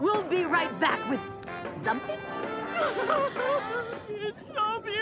We'll be right back with something. It's so